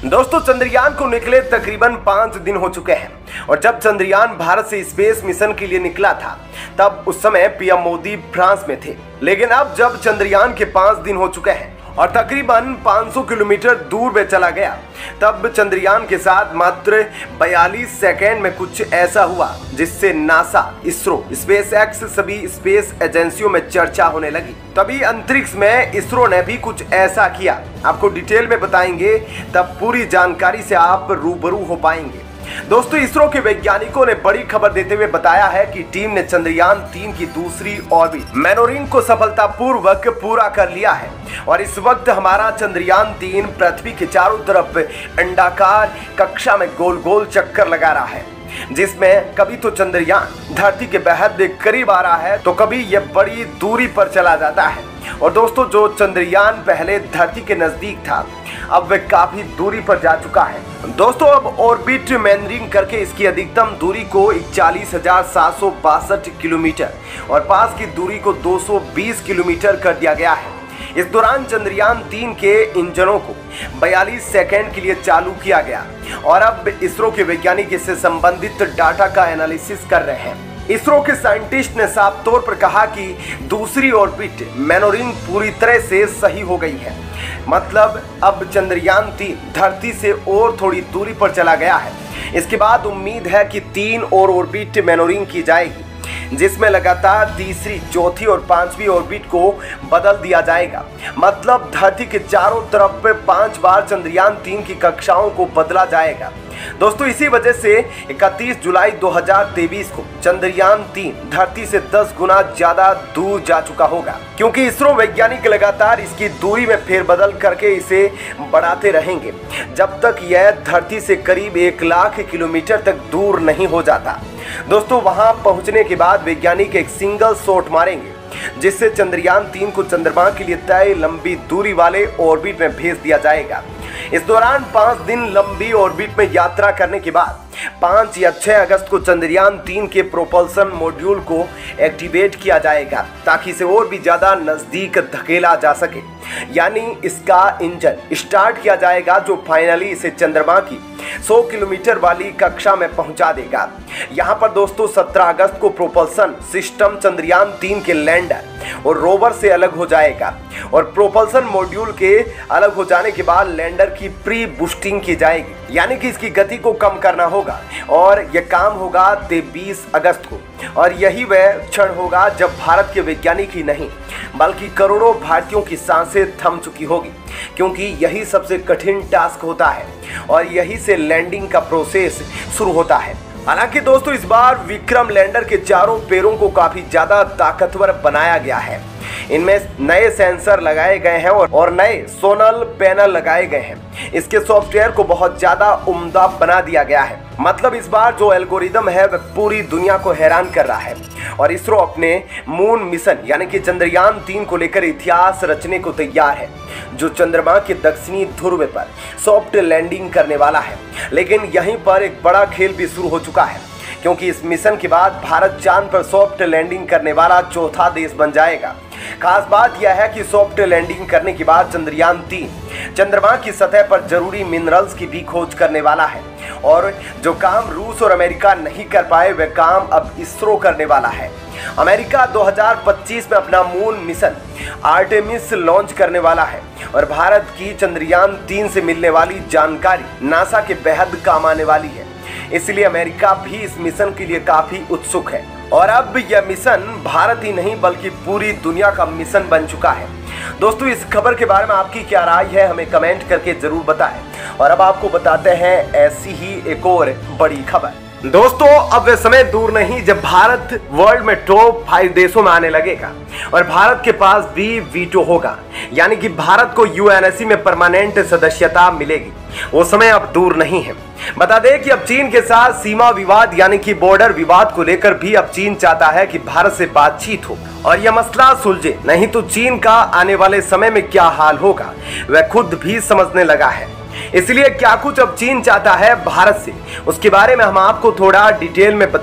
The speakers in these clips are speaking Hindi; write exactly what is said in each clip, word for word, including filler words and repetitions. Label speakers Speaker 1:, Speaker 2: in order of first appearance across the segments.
Speaker 1: दोस्तों, चंद्रयान को निकले तकरीबन पांच दिन हो चुके हैं और जब चंद्रयान भारत से स्पेस मिशन के लिए निकला था तब उस समय पीएम मोदी फ्रांस में थे। लेकिन अब जब चंद्रयान के पांच दिन हो चुके हैं और तकरीबन पाँच सौ किलोमीटर दूर में चला गया, तब चंद्रयान के साथ मात्र बयालीस सेकेंड में कुछ ऐसा हुआ जिससे नासा, इसरो, स्पेस एक्स सभी स्पेस एजेंसियों में चर्चा होने लगी। तभी अंतरिक्ष में इसरो ने भी कुछ ऐसा किया। आपको डिटेल में बताएंगे, तब पूरी जानकारी से आप रूबरू हो पाएंगे। दोस्तों, इसरो के वैज्ञानिकों ने बड़ी खबर देते हुए बताया है कि टीम ने चंद्रयान तीन की दूसरी ऑर्बिट मैनोरिंग को सफलतापूर्वक पूरा कर लिया है और इस वक्त हमारा चंद्रयान तीन पृथ्वी के चारों तरफ अंडाकार कक्षा में गोल गोल चक्कर लगा रहा है, जिसमें कभी तो चंद्रयान धरती के बेहद करीब आ रहा है तो कभी यह बड़ी दूरी पर चला जाता है। और दोस्तों, जो चंद्रयान पहले धरती के नजदीक था, अब वह काफी दूरी पर जा चुका है। दोस्तों, अब ऑर्बिट मैनरिंग करके इसकी अधिकतम दूरी को इकतालीस हजार सात सौ बासठ किलोमीटर और पास की दूरी को दो सौ बीस किलोमीटर कर दिया गया है। इस दौरान चंद्रयान तीन के इंजनों को बयालीस सेकेंड के लिए चालू किया गया और अब इसरो के वैज्ञानिक इससे संबंधित डाटा का एनालिसिस कर रहे हैं। इसरो के साइंटिस्ट ने साफ तौर पर कहा कि दूसरी ऑर्बिट मैनोरिंग पूरी तरह से सही हो गई है, मतलब अब चंद्रयान तीन धरती से और थोड़ी दूरी पर चला गया है। इसके बाद उम्मीद है कि तीन और ऑर्बिट मैनोरिंग की जाएगी, जिसमें लगातार तीसरी, चौथी और पांचवी ऑर्बिट को बदल दिया जाएगा। मतलब धरती के चारों तरफ पांच बार चंद्रयान तीन की कक्षाओं को बदला जाएगा। दोस्तों, इसी वजह से इकतीस जुलाई दो हज़ार तेईस को चंद्रयान तीन धरती से दस गुना ज्यादा दूर जा चुका होगा, क्योंकि इसरो वैज्ञानिक लगातार इसकी दूरी में फेरबदल करके इसे बढ़ाते रहेंगे जब तक यह धरती से करीब एक लाख किलोमीटर तक दूर नहीं हो जाता। दोस्तों, वहां पहुंचने के बाद वैज्ञानिक एक सिंगल शॉट मारेंगे जिससे चंद्रयान तीन को चंद्रमा के लिए तय लंबी दूरी वाले ऑर्बिट में भेज दिया जाएगा। इस दौरान पांच दिन लंबी ऑर्बिट में यात्रा करने के बाद पाँच या छह अगस्त को चंद्रयान तीन के प्रोपल्सन मॉड्यूल को एक्टिवेट किया जाएगा ताकि इसे और भी ज्यादा नजदीक धकेला जा सके। यानी इसका इंजन स्टार्ट किया जाएगा जो फाइनली इसे चंद्रमा की सौ किलोमीटर वाली कक्षा में पहुंचा देगा। यहां पर दोस्तों सत्रह अगस्त को प्रोपल्सन सिस्टम चंद्रयान तीन के लैंडर और रोवर से अलग हो जाएगा और प्रोपल्सन मॉड्यूल के अलग हो जाने के बाद लैंडर की प्री बूस्टिंग की जाएगी, यानी कि इसकी गति को कम करना होगा और यह काम होगा तेईस अगस्त को। और यही वह क्षण होगा जब भारत के वैज्ञानिक ही नहीं बल्कि करोड़ों भारतीयों की सांसें थम चुकी होगी, क्योंकि यही सबसे कठिन टास्क होता है और यही से लैंडिंग का प्रोसेस शुरू होता है। हालांकि दोस्तों, इस बार विक्रम लैंडर के चारों पैरों को काफी ज्यादा ताकतवर बनाया गया है। इनमें नए सेंसर लगाए गए हैं और नए सोनल पैनल लगाए गए हैं। इसके सॉफ्टवेयर को बहुत ज्यादा उम्दा बना दिया गया है। मतलब इस बार जो एल्गोरिदम है वह पूरी दुनिया को हैरान कर रहा है और इसरो अपने मून मिशन यानी कि चंद्रयान तीन को लेकर इतिहास रचने को तैयार है, जो चंद्रमा के दक्षिणी ध्रुव पर सॉफ्ट लैंडिंग करने वाला है। लेकिन यहीं पर एक बड़ा खेल भी शुरू हो चुका है, क्योंकि इस मिशन के बाद भारत चांद पर सॉफ्ट लैंडिंग करने वाला चौथा देश बन जाएगा। खास बात यह है कि सॉफ्ट लैंडिंग करने के बाद चंद्रयान तीन चंद्रमा की सतह पर जरूरी मिनरल्स की भी खोज करने वाला है और जो काम रूस और अमेरिका नहीं कर पाए वह काम अब इसरो करने वाला है। अमेरिका दो हज़ार पच्चीस में अपना मून मिशन आर्टेमिस लॉन्च करने वाला है और भारत की चंद्रयान तीन से मिलने वाली जानकारी नासा के बेहद काम आने वाली है। इसलिए अमेरिका भी इस मिशन के लिए काफी उत्सुक है और अब यह मिशन भारत ही नहीं बल्कि पूरी दुनिया का मिशन बन चुका है। दोस्तों, इस खबर के बारे में आपकी क्या राय है, हमें कमेंट करके जरूर बताएं। और अब आपको बताते हैं ऐसी ही एक और बड़ी खबर। दोस्तों, अब वह समय दूर नहीं जब भारत वर्ल्ड में टॉप फाइव देशों में आने लगेगा और भारत के पास भी वीटो होगा, यानी कि भारत को यूएनएससी में परमानेंट सदस्यता मिलेगी। वो समय अब दूर नहीं है। बता दें कि अब चीन के साथ सीमा विवाद यानी कि बॉर्डर विवाद को लेकर भी अब चीन चाहता है कि भारत से बातचीत हो और यह मसला सुलझे, नहीं तो चीन का आने वाले समय में क्या हाल होगा वह खुद भी समझने लगा है। इसलिए क्या कुछ अब चीन चाहता है भारत से, उसके बारे में हम आपको थोड़ा डिटेल में बताएंगे।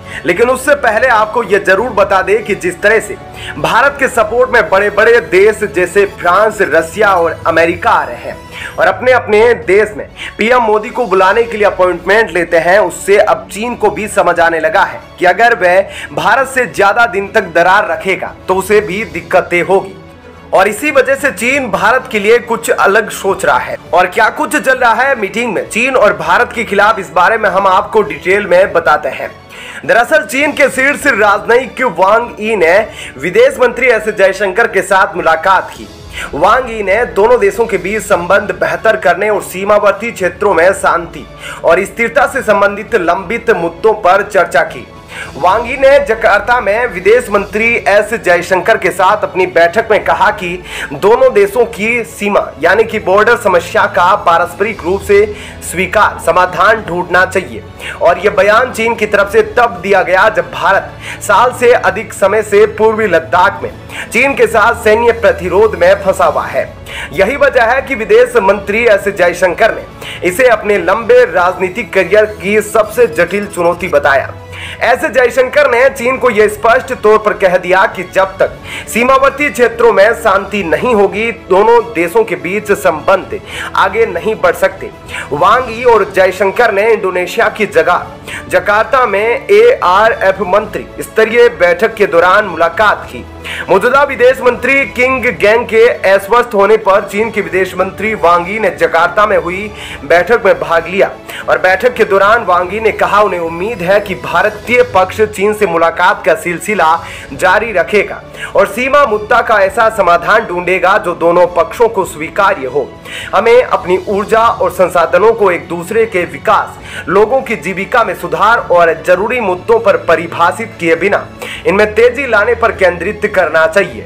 Speaker 1: लेकिन उससे पहले आपको यह जरूर बता दें कि जिस तरह से भारत के सपोर्ट में बड़े बड़े देश जैसे फ्रांस, रसिया और अमेरिका आ रहे हैं और अपने अपने देश में पीएम मोदी को बुलाने के लिए अपॉइंटमेंट लेते हैं, उससे अब चीन को भी समझ आने लगा है कि अगर वह भारत से ज्यादा दिन तक दरार रखेगा तो उसे भी दिक्कतें होगी। और इसी वजह से चीन भारत के लिए कुछ अलग सोच रहा है। और क्या कुछ चल रहा है मीटिंग में चीन और भारत के खिलाफ, इस बारे में हम आपको डिटेल में बताते हैं। दरअसल चीन के शीर्ष राजनयिक वांग यी ने विदेश मंत्री एस जयशंकर के साथ मुलाकात की। वांग यी ने दोनों देशों के बीच संबंध बेहतर करने और सीमावर्ती क्षेत्रों में शांति और स्थिरता से संबंधित लंबित मुद्दों पर चर्चा की। वांग यी ने जकार्ता में विदेश मंत्री एस जयशंकर के साथ अपनी बैठक में कहा कि दोनों देशों की सीमा यानी कि बॉर्डर समस्या का पारस्परिक रूप से स्वीकार समाधान ढूंढना चाहिए। और यह बयान चीन की तरफ से तब दिया गया जब भारत साल से अधिक समय से पूर्वी लद्दाख में चीन के साथ सैन्य प्रतिरोध में फंसा हुआ है। यही वजह है कि विदेश मंत्री एस जयशंकर ने इसे अपने लंबे राजनीतिक करियर की सबसे जटिल चुनौती बताया। ऐसे जयशंकर ने चीन को यह स्पष्ट तौर पर कह दिया कि जब तक सीमावर्ती क्षेत्रों में शांति नहीं होगी दोनों देशों के बीच संबंध आगे नहीं बढ़ सकते। वांग यी और जयशंकर ने इंडोनेशिया की जगह जकार्ता में ए आर एफ मंत्री स्तरीय बैठक के दौरान मुलाकात की। मौजूदा विदेश मंत्री किंग गैंग के अस्वस्थ होने पर चीन के विदेश मंत्री वांग यी ने जकार्ता में हुई बैठक में भाग लिया और बैठक के दौरान वांग यी ने कहा उन्हें उम्मीद है कि भारतीय पक्ष चीन से मुलाकात का सिलसिला जारी रखेगा और सीमा मुद्दा का ऐसा समाधान ढूंढेगा जो दोनों पक्षों को स्वीकार्य हो। हमें अपनी ऊर्जा और संसाधनों को एक दूसरे के विकास, लोगों की जीविका में सुधार और जरूरी मुद्दों पर परिभाषित किए बिना इनमें तेजी लाने पर केंद्रित करना चाहिए।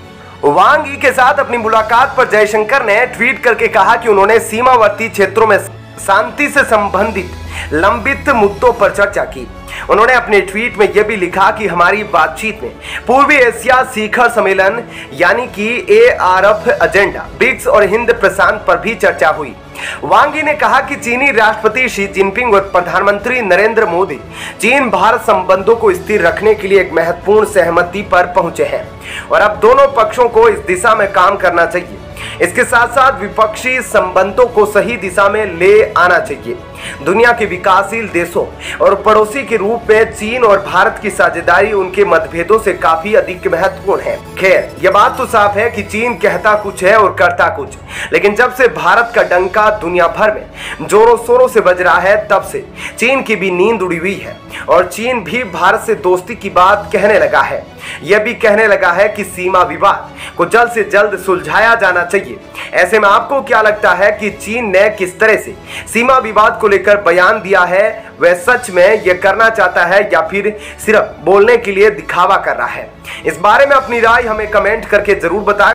Speaker 1: वांग यी के साथ अपनी मुलाकात पर जयशंकर ने ट्वीट करके कहा कि उन्होंने सीमावर्ती क्षेत्रों में शांति से संबंधित लंबित मुद्दों पर चर्चा की। उन्होंने अपने ट्वीट में यह भी लिखा कि हमारी बातचीत में पूर्वी एशिया शिखर सम्मेलन यानी कि A R F agenda, BRICS और हिंद प्रशांत पर भी चर्चा हुई। वांग यी ने कहा कि चीनी राष्ट्रपति शी जिनपिंग और प्रधानमंत्री नरेंद्र मोदी चीन भारत संबंधों को स्थिर रखने के लिए एक महत्वपूर्ण सहमति पर पहुंचे हैं और अब दोनों पक्षों को इस दिशा में काम करना चाहिए। इसके साथ साथ विपक्षी संबंधों को सही दिशा में ले आना चाहिए। दुनिया के विकासशील देशों और पड़ोसी के रूप में चीन और भारत की साझेदारी उनके मतभेदों से काफी अधिक महत्वपूर्ण है। खैर, यह बात तो साफ है कि चीन कहता कुछ है और करता कुछ, लेकिन जब से भारत का डंका दुनिया भर में जोरों शोरों से बज रहा है तब से चीन की भी नींद उड़ी हुई है और चीन भी भारत से दोस्ती की बात कहने लगा है। यह भी कहने लगा है कि सीमा विवाद को जल्द से जल्द सुलझाया जाना चाहिए। ऐसे में आपको क्या लगता है कि चीन ने किस तरह से सीमा विवाद को लेकर बयान दिया है? वह सच में यह करना चाहता है या फिर सिर्फ बोलने के लिए दिखावा कर रहा है? इस बारे में अपनी राय हमें कमेंट करके जरूर बताएं।